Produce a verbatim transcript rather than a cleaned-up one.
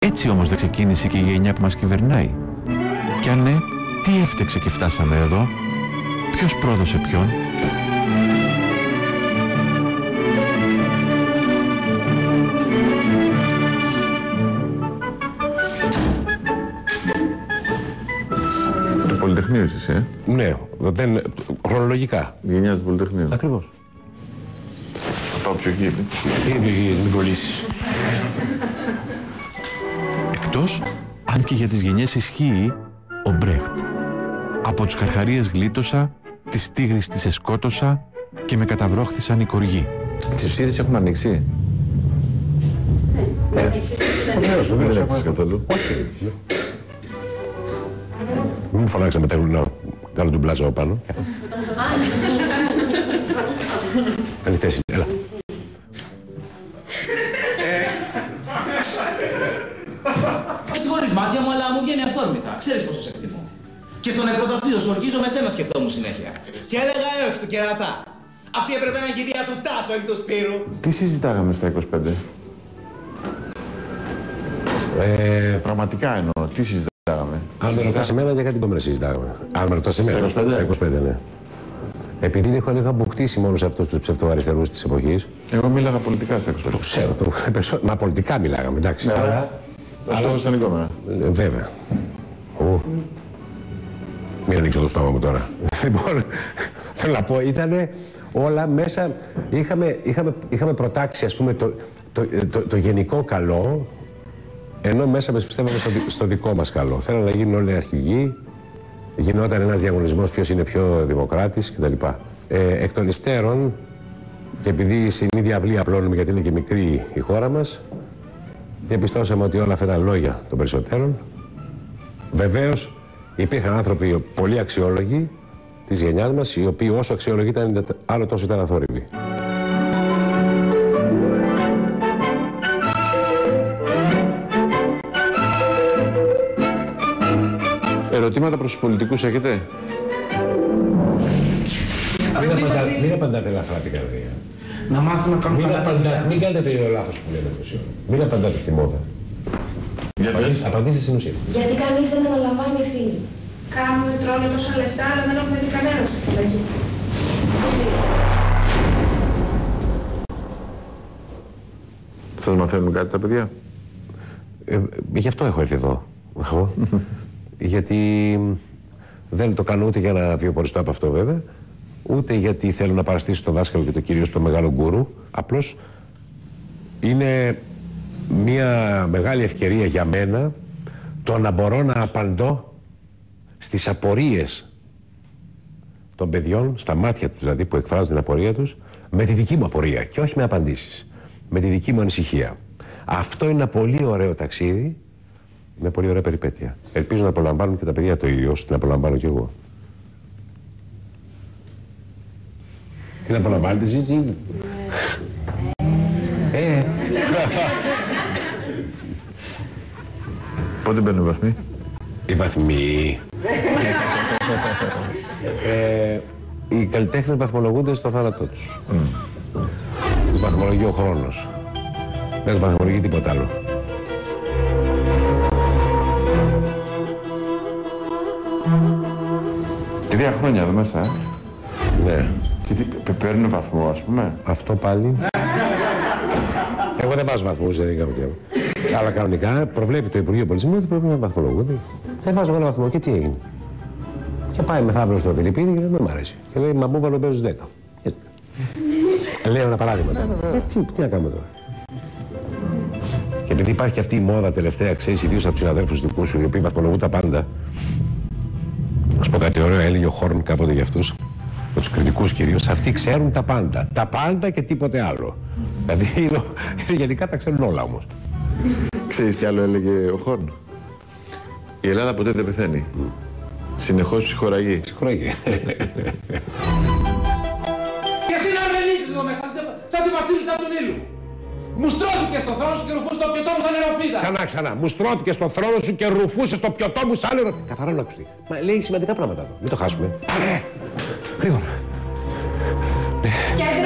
Έτσι όμως δεν ξεκίνησε και η γενιά που μας κυβερνάει? Κι αν ναι, τι έφτεξε και φτάσαμε εδώ? Ποιος πρόδωσε ποιον? Το Πολυτεχνείο είσαι, ε? Ναι, δεν, χρονολογικά. Η γενιά του Πολυτεχνείου. Ακριβώς. Θα πάω πιο εκεί. Τι είναι η κολλήσεις. Εκτός, αν και για τις γενιές ισχύει, ο Μπρέχτ. Από τους Καρχαρίες γλίτωσα, τις Τίγρης τις εσκότωσα και με καταβρόχθησαν οι κοργοί. Τις ψήρες έχουμε ανοίξει. Βεβαίως, Δεν έχεις καθόλου. Μην μου φωνάξετε μετά να κάνω τον πλάζο πάνω. Ανοιχτές, έλα. Συγχωρείς μάτια μου, αλλά μου βγαίνει αυθόρμητα. Ξέρεις πόσο σε εκτιμώ. Και στο νεκροταφείο σου ορκίζω με σένα σκεφτόμουν συνέχεια. Και έλεγα ε, όχι του κερατά. Αυτή έπρεπε να είναι η κηδεία του Τάσου, όχι του Σπύρου. Τι συζητάγαμε στα είκοσι πέντε? Ε, Πραγματικά εννοώ. Τι συζητάγαμε? αν με ρωτάς εμένα, για κάτι να συζητάγαμε. Αν με ρωτάς εμένα, Στα είκοσι πέντε? στα είκοσι πέντε, ναι. Επειδή έχω λίγα αποκτήσει μόνο σε αυτούς τους ψευτοαριστερούς της εποχής. Εγώ μίλαγα πολιτικά στα είκοσι πέντε. Το ξέρω, το, περισσότερο, μα πολιτικά μιλάγαμε, εντάξει. Ναι, αλλά, το στόχο ήταν εικόνα. ε, βέβαια. Ου. Μην ανοίξω το στόμα μου τώρα. Λοιπόν, θέλω να πω, ήταν όλα μέσα. Είχαμε, είχαμε, είχαμε προτάξει, ας πούμε, το, το, το, το γενικό καλό, ενώ μέσα μας πιστεύαμε στο, στο δικό μας καλό. Θέλαμε να γίνουν όλοι αρχηγοί, γινόταν ένας διαγωνισμός ποιος είναι πιο δημοκράτης κτλ. Ε, εκ των υστέρων, και επειδή στην ίδια αυλή απλώνουμε γιατί είναι και μικρή η χώρα μας, διαπιστώσαμε ότι όλα αυτά ήταν λόγια των περισσότερων. Βεβαίως, υπήρχαν άνθρωποι πολύ αξιόλογοι της γενιάς μας, οι οποίοι όσο αξιόλογοι ήταν, άλλο τόσο ήταν αθόρυβοι. Ερωτήματα προς τους πολιτικούς έχετε? Μην, απαντά, μην απαντάτε ελαφρά την καρδία. Να μάθουμε να κάνουμε Μην, καλά. απαντά, μην κάνετε το ίδιο λάθος που λέμε τόση ώρα. Μην απαντάτε στη μόδα. Για πες. Απαντήστε στην ουσία. Γιατί κανείς δεν αναλαμβάνει ευθύνη. Κάνουμε, τρώνε τόσα λεφτά, αλλά δεν έχουμε δει κανένα στη φυλακή. Σας μαθαίνουν κάτι τα παιδιά? Ε, γι' αυτό έχω έρθει εδώ. Εγώ. Γιατί δεν το κάνω ούτε για να βιοποριστώ από αυτό βέβαια, ούτε γιατί θέλω να παραστήσω το δάσκαλο και το κυρίως το μεγάλο γκουρού. Απλώς είναι μια μεγάλη ευκαιρία για μένα το να μπορώ να απαντώ στις απορίες των παιδιών, στα μάτια τους δηλαδή που εκφράζουν την απορία τους, με τη δική μου απορία και όχι με απαντήσεις, με τη δική μου ανησυχία. Αυτό είναι ένα πολύ ωραίο ταξίδι, με πολύ ωραία περιπέτεια. Ελπίζω να απολαμβάνουν και τα παιδιά το ίδιο, ώστε να απολαμβάνω κι εγώ. Τι να απολαμβάνετε, Ζήτζι? Ε. Πότε μπαίνουν οι βαθμοί? Οι βαθμοί. ε, οι καλλιτέχνες βαθμολογούνται στο θάνατό τους. Mm. Τους βαθμολογεί ο χρόνος. Δεν τους βαθμολογεί τίποτα άλλο. Τρία χρόνια εδώ μέσα, ε. Ναι. Και τι, παίρνουν βαθμό, ας πούμε. Αυτό πάλι. Εγώ δεν βάζω βαθμούς, δεν κάνω τι. Αλλά κανονικά προβλέπει το Υπουργείο Πολιτισμού ότι πρέπει να βαθμολογούνται. Δεν βάζω ένα βαθμό και τι έγινε. Και πάει μεθαύριο στο Φιλιππίδη και δεν μ' αρέσει. Και λέει, μα μου βάλω παίζεις δέκα. Λέω ένα παράδειγμα τώρα. Ε, τι, τι να κάνουμε τώρα. Και επειδή υπάρχει αυτή η μόδα τελευταία, ξέρεις, ιδίως από τους συναδέλφους δικού σου, οι οποίοι βαθμολογούν τα πάντα. Να σου πω κάτι ωραίο, έλεγε ο Χόρν κάποτε για αυτούς, με τους κριτικούς κυρίως. Αυτοί ξέρουν τα πάντα. Τα πάντα και τίποτε άλλο. Δηλαδή, είναι, γενικά τα ξέρουν όλα όμως. Ξέρεις τι άλλο έλεγε ο Χόρν? Η Ελλάδα ποτέ δεν πεθαίνει. Mm. Συνεχώς ψυχοραγεί. Ψυχοραγεί. Και εσύ να αρμενίτσες εδώ μέσα, σαν τη βασίλισσα του Νείλου. Μου στρώθηκε στο θρόνο σου και ρουφούσε το πιωτό μου σαν νεροφίδα. Ξανά, ξανά. Μου στρώθηκε στο θρόνο σου και ρουφούσε το πιωτό μου σαν νεροφίδα. Καθαρά να ακουστεί. Μα λέει σημαντικά πράγματα. Μην το χάσουμε. Πάμε. Γρήγορα. Και